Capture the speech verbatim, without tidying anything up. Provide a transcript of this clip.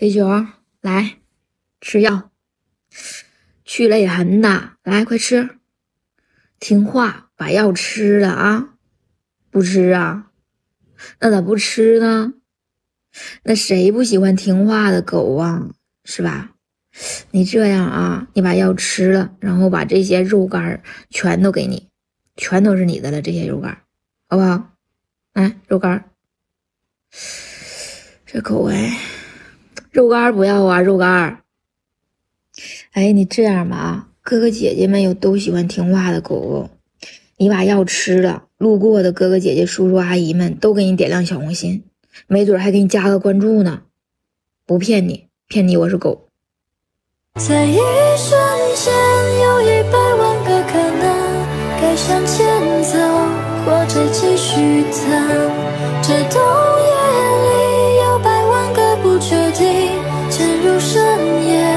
飞球，来吃药，去泪痕呐！来，快吃，听话，把药吃了啊！不吃啊？那咋不吃呢？那谁不喜欢听话的狗啊？是吧？你这样啊，你把药吃了，然后把这些肉干全都给你，全都是你的了，这些肉干，好不好？来，肉干，这口味。肉干不要啊，肉干。哎，你这样吧啊，哥哥姐姐们有都喜欢听话的狗狗，你把药吃了，路过的哥哥姐姐、叔叔阿姨们都给你点亮小红心，没准还给你加个关注呢。不骗你，骗你我是狗。 在一瞬间，有一百万个可能，该向前走，或者继续等。这冬夜里有百万个不确定，潜入深夜。